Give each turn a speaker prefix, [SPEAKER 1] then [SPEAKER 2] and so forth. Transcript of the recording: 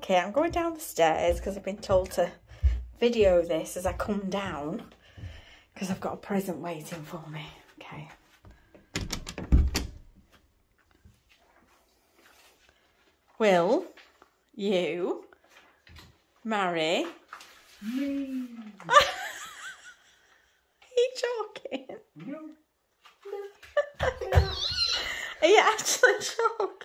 [SPEAKER 1] Okay, I'm going down the stairs because I've been told to video this as I come down because I've got a present waiting for me. Okay. Will you marry me? Are you joking?
[SPEAKER 2] No.
[SPEAKER 1] Are you actually joking?